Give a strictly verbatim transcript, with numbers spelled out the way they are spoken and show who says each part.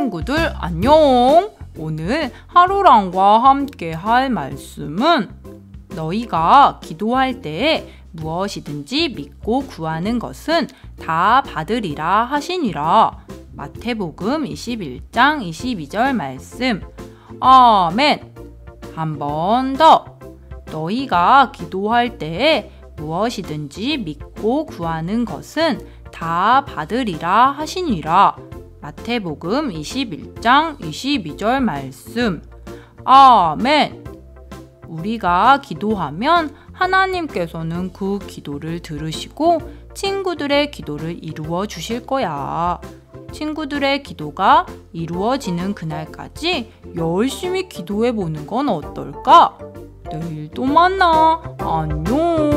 Speaker 1: 친구들 안녕! 오늘 하루랑과 함께 할 말씀은 너희가 기도할 때에 무엇이든지 믿고 구하는 것은 다 받으리라 하시니라. 마태복음 이십일 장 이십이 절 말씀. 아멘. 한 번 더. 너희가 기도할 때에 무엇이든지 믿고 구하는 것은 다 받으리라 하시니라. 마태복음 이십일 장 이십이 절 말씀. 아멘. 우리가 기도하면 하나님께서는 그 기도를 들으시고 친구들의 기도를 이루어 주실 거야. 친구들의 기도가 이루어지는 그날까지 열심히 기도해 보는 건 어떨까? 내일 또 만나. 안녕.